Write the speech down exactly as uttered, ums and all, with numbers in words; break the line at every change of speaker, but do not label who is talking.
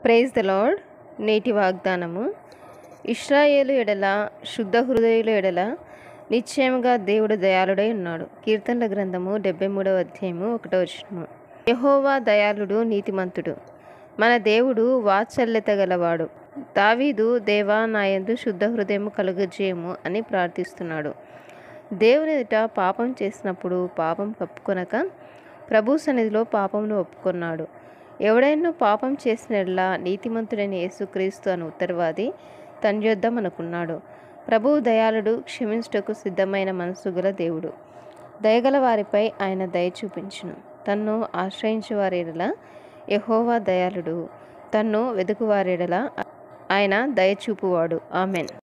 Praise the lord. నేటి వాగ్దానము: ఇశ్రాయేలు ఎడల, శుద్ధ హృదయుల ఎడల నిశ్చయముగా దేవుడు దయాళుడై ఉన్నాడు. కీర్తనల గ్రంథము డెబ్బై మూడవ అధ్యాయము ఒకటో వచనము. యెహోవా దయాళుడు, నీతిమంతుడు, మన దేవుడు వాత్సల్యత గలవాడు. దావీదు, దేవా నాయందు శుద్ధ హృదయము కలుగజేయము అని ప్రార్థిస్తున్నాడు. దేవుని ఎదుట పాపం చేసినప్పుడు పాపం కప్పుకొనక ప్రభు సన్నిధిలో పాపమును ఒప్పుకొన్నాడు. ఎవడైనా పాపం చేసినట్లా నీతిమంతుడైన యేసుక్రీస్తు అను ఉత్తరవాది తన యొద్ద మనకున్నాడు. ప్రభువు దయాళుడు, క్షమించుటకు సిద్ధమైన మనసు గల దేవుడు. దయగల వారిపై ఆయన దయ చూపించును. తన్ను ఆశ్రయించు వారెడల యెహోవా దయాళుడు, తన్ను వెదుకు వారెడల ఆయన దయ చూపువాడు. ఆమెన్.